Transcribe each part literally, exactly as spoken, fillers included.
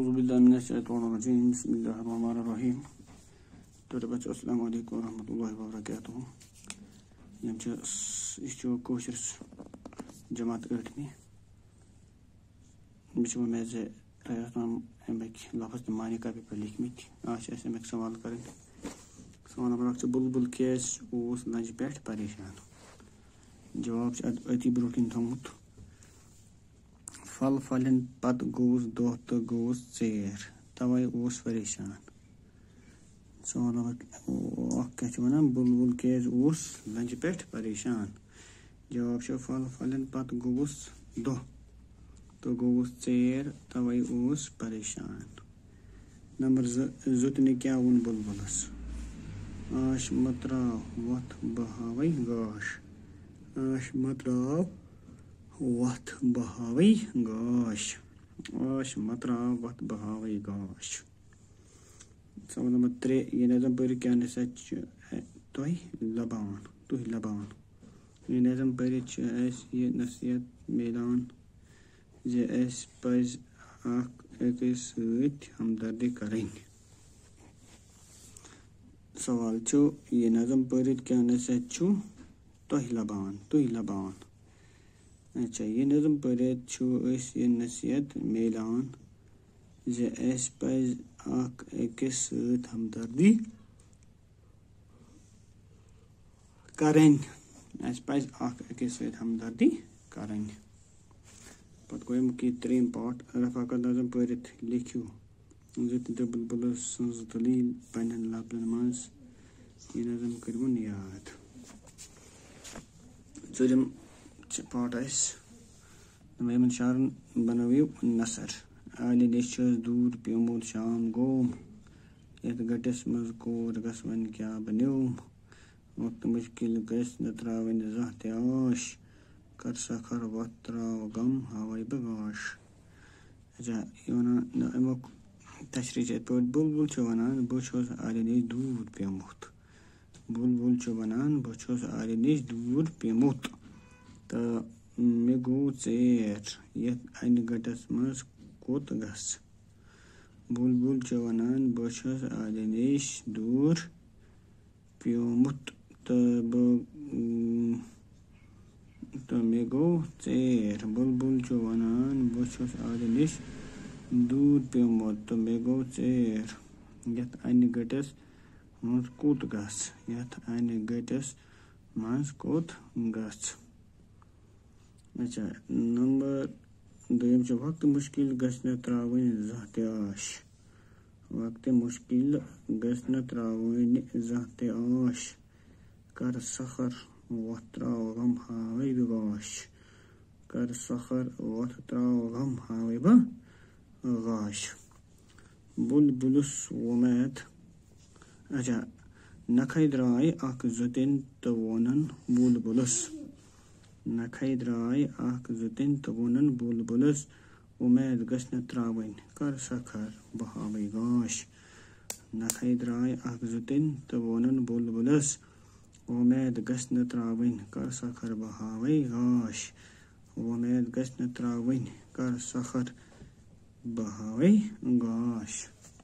Auzubillahiminash-shaytanir-rajim. Bismillahir-rahmanir-rahim. Today, bachcho, assalamu alaikum wa rahmatullahi wa barakatuh. Yam cha istu koshir jamaat eighth me. Bicho me ze tayasam emek lafaz mani ka bhi likhmit. Aaj aise emek sawal karen. Sawal barak bulbul kes us lanj peth pareshan. Jawab cha ati brokin thamut. Fal fallen pat goes dot goes chair. Tawai us pareshan. Sawal barak kya chuna bulbul kes us lanj peth pareshan. Jawab cha fal fallen pat goes do. तो गोस chair तवई ओस परेशान. Number जुत ने क्या उन बुलबुलस आश मतरा वत बहावई गाश. आश मतरा वत बहावई गाश. आश मतरा वत बहावई गाश. सवाल नंबर त्रे ये नजम पर क्या ने सच तो ही लबान तो ही लबान. ये नजम पर ये नसीहत मैदान जे एस पज आख एक सत हमदर्दी करें. सवाल चो ये नजम पढ़ित क्या नसीहत छू तो ही लबान तो ही लबान. अच्छा ये नजम पढ़ित छू इस ये नसीहत मैदान जे एस पज आख एक सत हमदर्दी करें. एस पज आख एक सत हमदर्दी करें. पत कोई मुकी त्रीम पार्ट रफाकत नजम पढ़ित लिखियो जुत तो बुलबुल संज दलील पन्न लफ्जन मज ये नजम करवन याद. जुरम पार्ट आइस नमन शारन बनवियो नसर आली निश दूर प्योमुद शाम गोम यत गटस मज कोर गसवन क्या बन्योम वक्त मुश्किल गस नत्रावन जहते आश कर सखर वत्रा गम हवाई बगाश. अच्छा ये वना अमुक तशरीह चत पे बुलबुल छ वनान बह छुस आलि निश दूर पेमुत. बुलबुल छ वनान बह छुस आलि निश दूर पेमुत तो मे गो चेर यत अन गटस मज कोत गस. बुलबुल छ वनान बह छुस आलि निश दूर पेमुत तो तो मे गो चेर. बुलबुल छ वनान बह छुस आलि निश दूर पेमुत तो मे गो चेर यत अन गटस मज कोत गस. यत अन गटस मज कोत गस. अच्छा नंबर दोम छ वक्त मुश्किल गसन त्रावन जहते आश. वक्त मुश्किल गसन त्रावन जहते आश कर सखर वत्रा गम हावे बगाश. कर सखर वत्रा गम हावे बगाश. बुलबुलुस वमेद. अच्छा नखै द्राय आख जुतिन तो वनन बुलबुलुस. नखै द्राय आख जुतिन तो वनन बुलबुलुस उमेद गसन त्रावन कर सखर बहावे गाश. नखै द्राय आख जुतिन तो वनन बुलबुलुस उमेद गसन त्रावन कर सखर बहावे गाश. उमेद गसन त्रावन कर सखर बहावे गाश.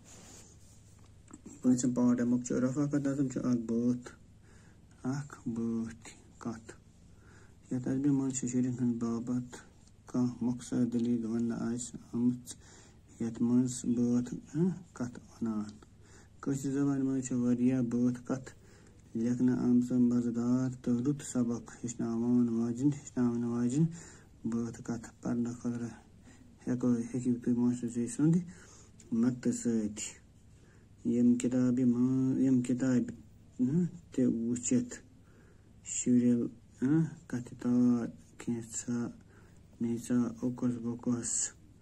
पंचम पार्ट अमुक छ रफाकत नजम छ अख बात अख बात कत यत अजबि मन शिशिरिन हन बाबत का मकसद दलील वन आइस आमच यत मंस बात कत वनान. कशि जबान मन छ वरिया बात कत लेखना आमच मजेदार तो रुत सबक हिस्नावन वाजिन हिस्नावन वाजिन बात कत पढ़न खतर हेको हेकि तुम मास्टर जी सुंद मत सत यम किताब यम किताब ते वुचित शुरल कतिता खेसा मेसा ओकस बोकस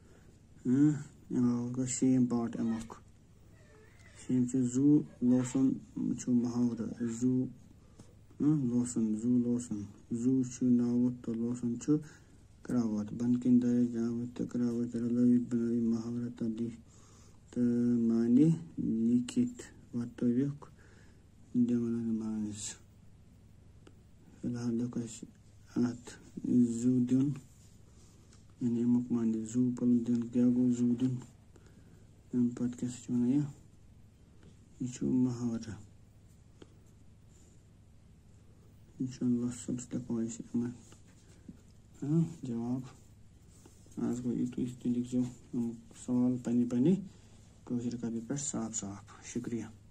अ शेम पार्ट अमुक शेम छ जू लोसन छ महावर जू लोसन जू लोसन जू छ नाव तो लोसन छ करावत बनकिन दर जावत करावत रलवी बनवी महावरत तब्दील तो माने लिखित वातव्यक जमन मानस. फिलहाल लोकस आत जूदन यानी मुक माने जू पल दिन क्या गो जूदन अम पत कैसे वनान यह यह मुहावरा इंशाल्लाह सब लिखो जवाब आज गो यू तुम लिखो सवाल पन्ने पन्ने कॉपी पे साफ साफ। शुक्रिया।